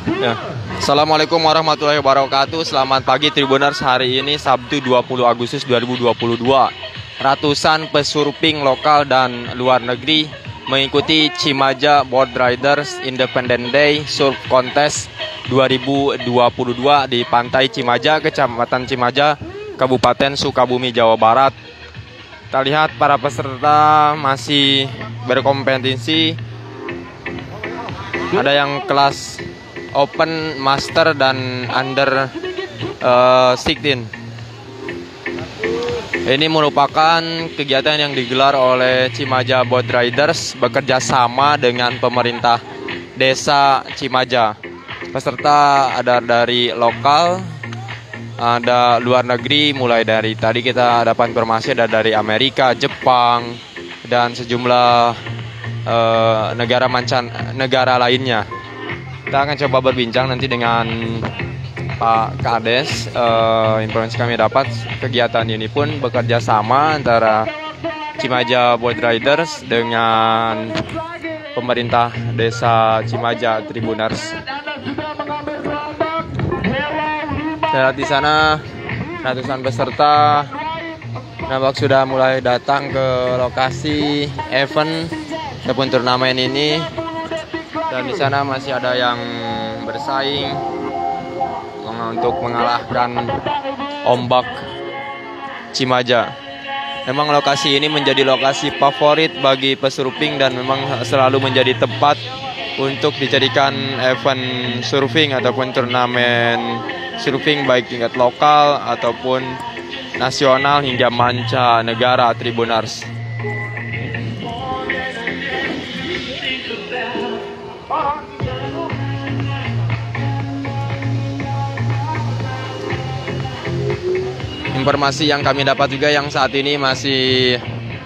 Ya. Assalamualaikum warahmatullahi wabarakatuh. Selamat pagi Tribuners. Hari ini Sabtu 20 Agustus 2022. Ratusan pesurfing lokal dan luar negeri mengikuti Cimaja Board Riders Independent Day Surf Contest 2022 di Pantai Cimaja, Kecamatan Cimaja, Kabupaten Sukabumi, Jawa Barat. Kita lihat para peserta masih berkompetisi. Ada yang kelas Open, Master, dan Under 16. Ini merupakan kegiatan yang digelar oleh Cimaja Board Riders bekerja sama dengan pemerintah desa Cimaja. Peserta ada dari lokal, ada luar negeri, mulai dari tadi kita dapat informasi ada dari Amerika, Jepang, dan sejumlah negara lainnya. Kita akan coba berbincang nanti dengan Pak Kades. Informasi kami dapat kegiatan ini pun bekerja sama antara Cimaja Board Riders dengan pemerintah desa Cimaja, Tribuners. Lihat di sana ratusan peserta nampak sudah mulai datang ke lokasi event ataupun turnamen ini, dan di sana masih ada yang bersaing untuk mengalahkan ombak Cimaja. Memang lokasi ini menjadi lokasi favorit bagi pesurfing dan memang selalu menjadi tempat untuk dijadikan event surfing ataupun turnamen surfing baik tingkat lokal ataupun nasional hingga manca negara, Tribuners. Informasi yang kami dapat juga yang saat ini masih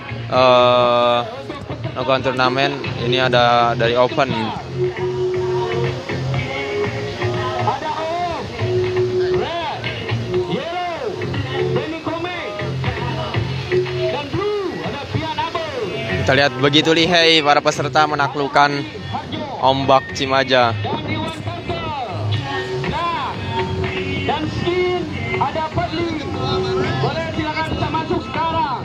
melakukan turnamen ini ada dari Open. Kita lihat begitu lihai para peserta menaklukkan ombak Cimaja. Dan skin ada pedli. Boleh silakan kita masuk sekarang.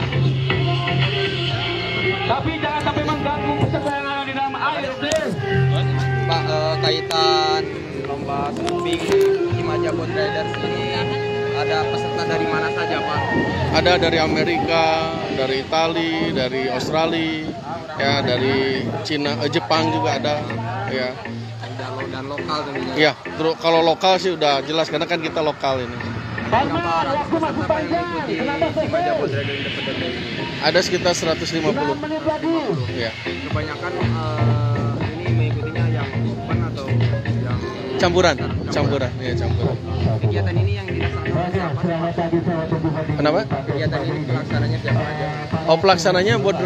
Tapi jangan sampai mengganggu peserta yang ada di dalam air, please. Pak, kaitan lomba surfing Cimaja Board Riders ini ada peserta dari mana saja, Pak? Ada dari Amerika, dari Itali, dari Australia, ya dari Cina, Jepang juga ada, ya. Dan lokal tentunya. Iya, kalau lokal sih udah jelas karena kan kita lokal ini. Berapa ratus peserta yang mengikuti Cimaja Board Riders Independent Day ini? Ada sekitar 150. Ya. Kebanyakan ini mengikutinya yang open atau yang Campuran, ya campuran. Kegiatan ini yang dilaksanakan siapa? Kenapa? Kegiatan ini pelaksananya siapa aja? Oh, pelaksananya Board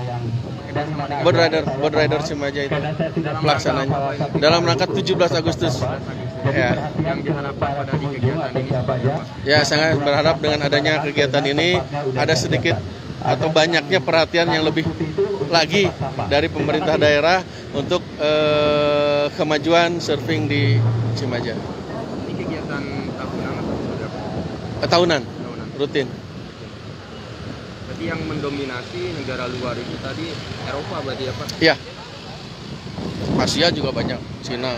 Rider Cimaja itu pelaksananya dalam rangka 17 Agustus. Ya. Yang diharapkan pada di kegiatan ini seperti apa? Ya, sangat berharap dengan adanya kegiatan ini ada sedikit atau banyaknya perhatian yang lebih lagi dari pemerintah daerah untuk kemajuan surfing di Cimaja. Ini kegiatan tahunan atau seperti apa? Tahunan, rutin. Berarti yang mendominasi negara luar itu tadi Eropa berarti ya, Pak? Iya. Asia juga banyak, Cina.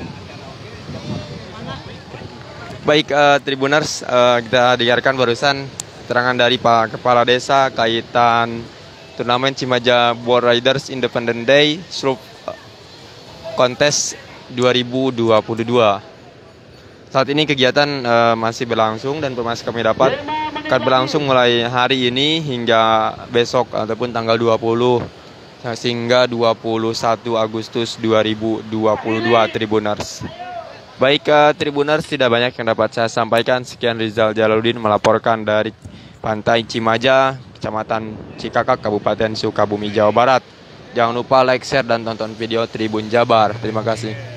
Baik, Tribuners, kita dengarkan barusan keterangan dari Pak Kepala Desa kaitan turnamen Cimaja Board Riders Independent Day Surf Contest 2022. Saat ini kegiatan masih berlangsung dan informasi kami dapat akan berlangsung mulai hari ini hingga besok ataupun tanggal 20 hingga 21 Agustus 2022, Tribuners. Baik, Tribuners, tidak banyak yang dapat saya sampaikan. Sekian, Rizal Jalaluddin melaporkan dari Pantai Cimaja, Kecamatan Cikakak, Kabupaten Sukabumi, Jawa Barat. Jangan lupa like, share, dan tonton video Tribun Jabar. Terima kasih.